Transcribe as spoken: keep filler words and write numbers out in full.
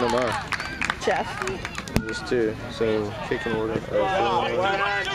am I? Chef. Just two. So chicken order. Uh,